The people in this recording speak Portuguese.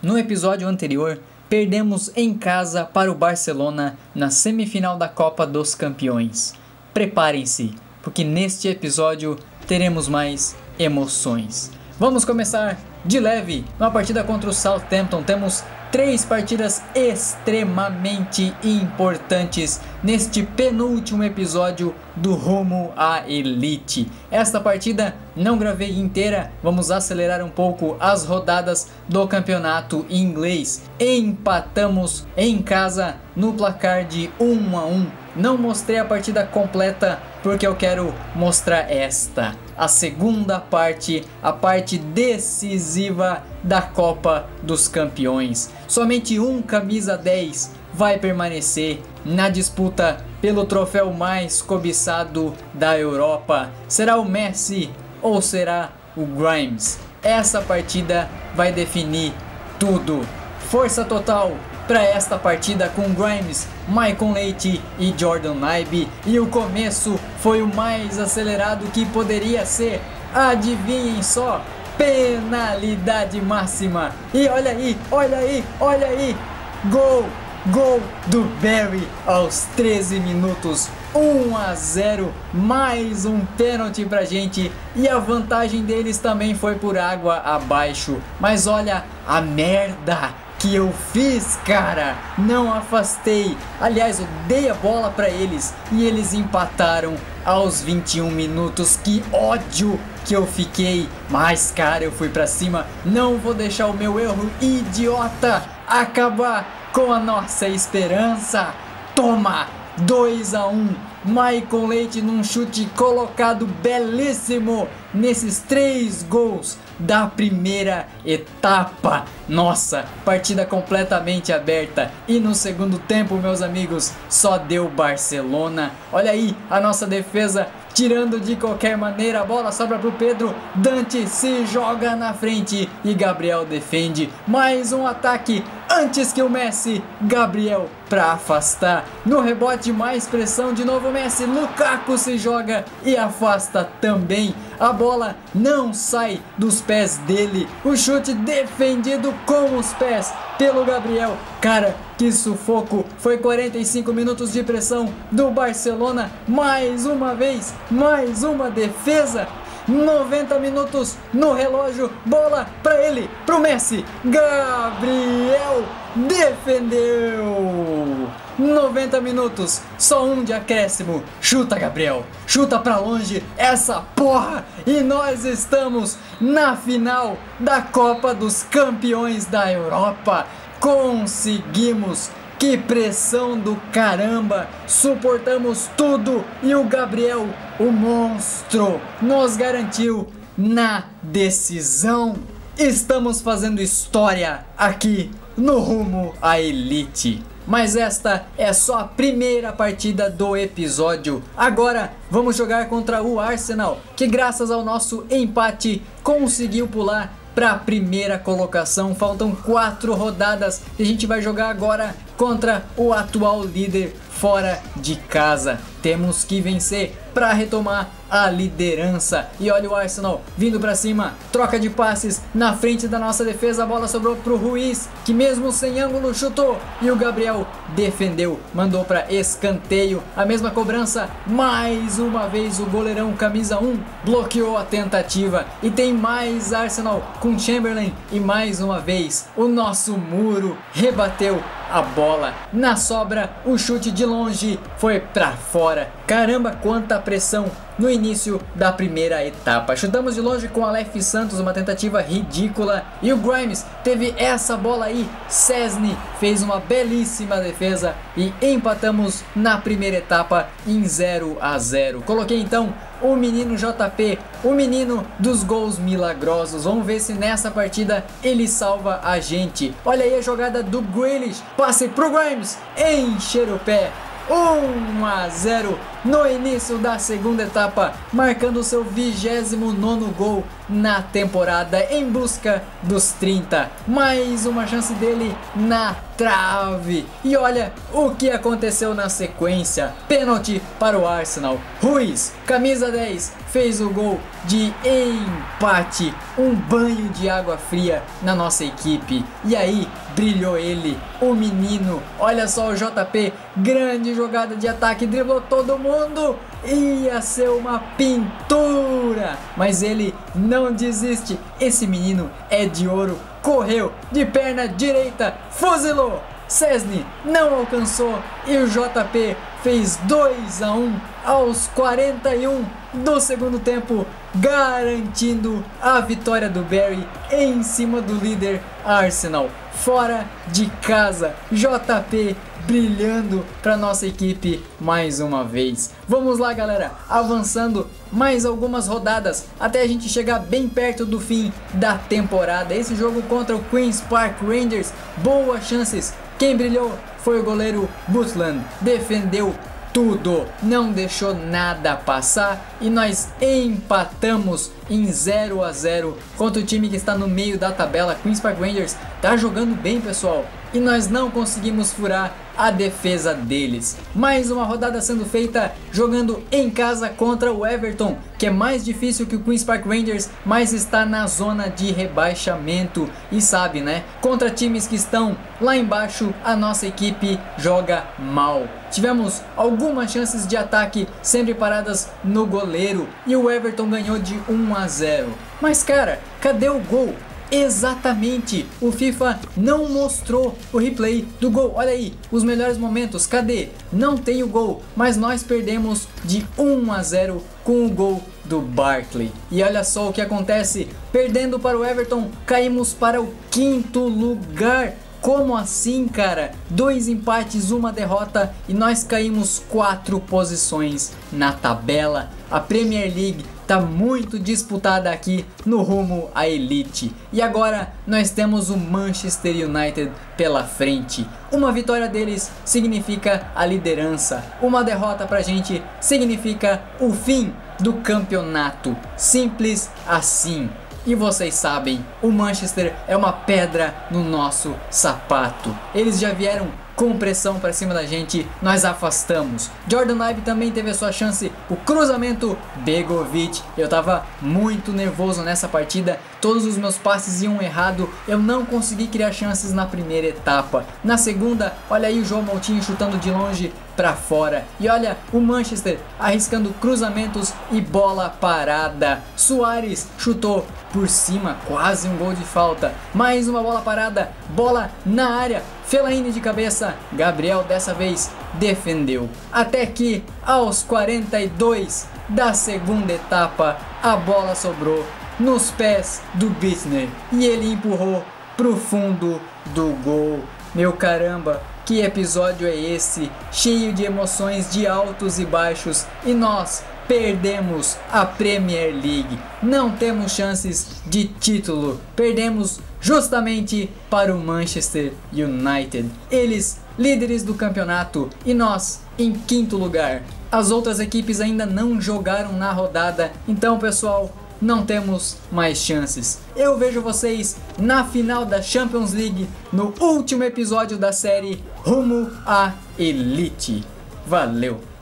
No episódio anterior, perdemos em casa para o Barcelona na semifinal da Copa dos Campeões. Preparem-se, porque neste episódio teremos mais emoções. Vamos começar de leve. Na partida contra o Southampton temos 3 partidas extremamente importantes neste penúltimo episódio do Rumo à Elite. Esta partida não gravei inteira, vamos acelerar um pouco as rodadas do campeonato inglês. Empatamos em casa no placar de 1-1. Não mostrei a partida completa porque eu quero mostrar a segunda parte, a parte decisiva da Copa dos Campeões. Somente um camisa 10 vai permanecer na disputa pelo troféu mais cobiçado da Europa. Será o Messi ou será o Grimes? Essa partida vai definir tudo. Força total para esta partida com Grimes, Maicon Leite e Jordan Ibe, e o começo foi o mais acelerado que poderia ser. Adivinhem só, penalidade máxima, e olha aí, gol do Barry aos 13 minutos, 1-0, mais um pênalti pra gente, e a vantagem deles também foi por água abaixo, mas olha a merda que eu fiz, cara, não afastei, aliás eu dei a bola pra eles e eles empataram aos 21 minutos, que ódio que eu fiquei, mas cara, eu fui pra cima, não vou deixar o meu erro idiota acabar com a nossa esperança. Toma, 2-1, Maicon Leite num chute colocado belíssimo nesses 3 gols da primeira etapa. Nossa, partida completamente aberta, e no segundo tempo, meus amigos, só deu Barcelona. Olha aí a nossa defesa tirando de qualquer maneira, a bola sobra pro Pedro, Dante se joga na frente e Gabriel defende. Mais um ataque antes que o Messi, Gabriel para afastar. No rebote, mais pressão, de novo Messi, Lukaku se joga e afasta também. A bola não sai dos pés dele, o chute defendido com os pés pelo Gabriel. Cara, que sufoco, foi 45 minutos de pressão do Barcelona, mais uma vez, mais uma defesa. 90 minutos no relógio, bola para ele, pro Messi, Gabriel defendeu. 90 minutos, só um de acréscimo, chuta Gabriel, chuta pra longe essa porra, e nós estamos na final da Copa dos Campeões da Europa. Conseguimos! Que pressão do caramba, suportamos tudo e o Gabriel, o monstro, nos garantiu na decisão. Estamos fazendo história aqui no Rumo à Elite. Mas esta é só a primeira partida do episódio. Agora vamos jogar contra o Arsenal, que graças ao nosso empate conseguiu pular para a primeira colocação. Faltam 4 rodadas e a gente vai jogar agora contra o atual líder fora de casa. Temos que vencer para retomar a liderança. E olha o Arsenal vindo para cima, troca de passes na frente da nossa defesa, a bola sobrou pro Ruiz, que mesmo sem ângulo chutou, e o Gabriel defendeu, mandou para escanteio, a mesma cobrança, mais uma vez o goleirão camisa 1 bloqueou a tentativa, e tem mais Arsenal com Chamberlain, e mais uma vez o nosso muro rebateu a bola. Na sobra, o chute de longe foi pra fora. Caramba, quanta pressão no início da primeira etapa. Chutamos de longe com Aleph Santos, uma tentativa ridícula, e o Grimes teve essa bola aí. Szczesny fez uma belíssima defesa e empatamos na primeira etapa em 0-0. Coloquei então o menino JP, o menino dos gols milagrosos. Vamos ver se nessa partida ele salva a gente. Olha aí a jogada do Grealish, passe pro Grimes, encher o pé. 1-0 no início da segunda etapa, marcando seu 29º gol na temporada, em busca dos 30. Mais uma chance dele na trave. E olha o que aconteceu na sequência. Pênalti para o Arsenal. Ruiz, camisa 10, fez o gol de empate. Um banho de água fria na nossa equipe. E aí brilhou ele, o menino. Olha só o JP, grande jogada de ataque, driblou todo mundo. Ia ser uma pintura, mas ele não desiste. Esse menino é de ouro. Correu de perna direita, fuzilou. Szczęsny não alcançou e o JP fez 2-1 aos 41 do segundo tempo, garantindo a vitória do Barry em cima do líder Arsenal. Fora de casa, JP brilhando para nossa equipe mais uma vez. Vamos lá, galera, avançando mais algumas rodadas até a gente chegar bem perto do fim da temporada. Esse jogo contra o Queen's Park Rangers, boas chances. Quem brilhou foi o goleiro Butland, defendeu tudo, não deixou nada passar e nós empatamos em 0-0 contra o time que está no meio da tabela. Queen's Park Rangers tá jogando bem, pessoal, e nós não conseguimos furar a defesa deles. Mais uma rodada sendo feita jogando em casa contra o Everton, que é mais difícil que o Queen's Park Rangers, mas está na zona de rebaixamento. E sabe, né? Contra times que estão lá embaixo, a nossa equipe joga mal. Tivemos algumas chances de ataque sempre paradas no goleiro e o Everton ganhou de 1-0. Mas cara, cadê o gol? Exatamente, o FIFA não mostrou o replay do gol. Olha aí, os melhores momentos, cadê? Não tem o gol, mas nós perdemos de 1-0 com o gol do Barkley. E olha só o que acontece, perdendo para o Everton, caímos para o 5º lugar. Como assim, cara? 2 empates, 1 derrota e nós caímos 4 posições na tabela. A Premier League tá muito disputada aqui no rumo à elite. E agora nós temos o Manchester United pela frente. Uma vitória deles significa a liderança. Uma derrota pra gente significa o fim do campeonato. Simples assim. E vocês sabem, o Manchester é uma pedra no nosso sapato. Eles já vieram com pressão para cima da gente, nós afastamos. Jordan Ibe também teve a sua chance, o cruzamento, Begovic. Eu tava muito nervoso nessa partida, todos os meus passes iam errado, eu não consegui criar chances na primeira etapa. Na segunda, olha aí o João Moutinho chutando de longe para fora. E olha o Manchester arriscando cruzamentos e bola parada. Suárez chutou por cima, quase um gol de falta. Mais uma bola parada, bola na área. Fellaini de cabeça, Gabriel dessa vez defendeu. Até que aos 42 da segunda etapa, a bola sobrou nos pés do Bittner e ele empurrou pro fundo do gol. Meu caramba, que episódio é esse? Cheio de emoções, de altos e baixos, e nós perdemos a Premier League. Não temos chances de título. Perdemos justamente para o Manchester United. Eles líderes do campeonato e nós em 5º lugar. As outras equipes ainda não jogaram na rodada. Então, pessoal, não temos mais chances. Eu vejo vocês na final da Champions League, no último episódio da série Rumo à Elite. Valeu!